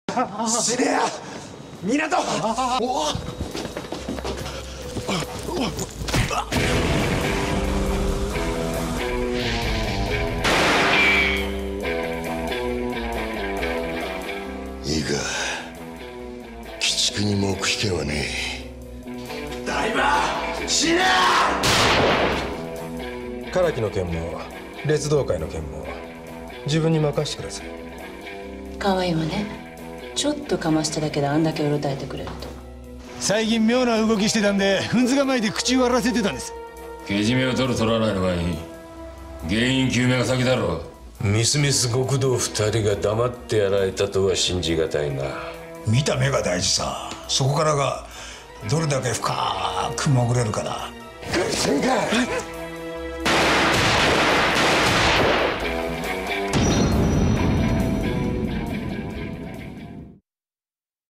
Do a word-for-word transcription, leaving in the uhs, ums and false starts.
死ねや港。おおいいか、鬼畜に黙秘権はねえ。 ダイバー死ね。 唐木の件も烈道会の件も自分に任せてください。 可愛いわね。ちょっとかましただけであんだけうろたえてくれると。 最近妙な動きしてたんで踏んづかまいて口割らせてたんです。 けじめを取る取らないのがいい。原因究明が先だろう。 みすみす極道二人が黙ってやられたとは信じがたいな。 見た目が大事さ。そこからがどれだけ深く潜れるかだ。 先輩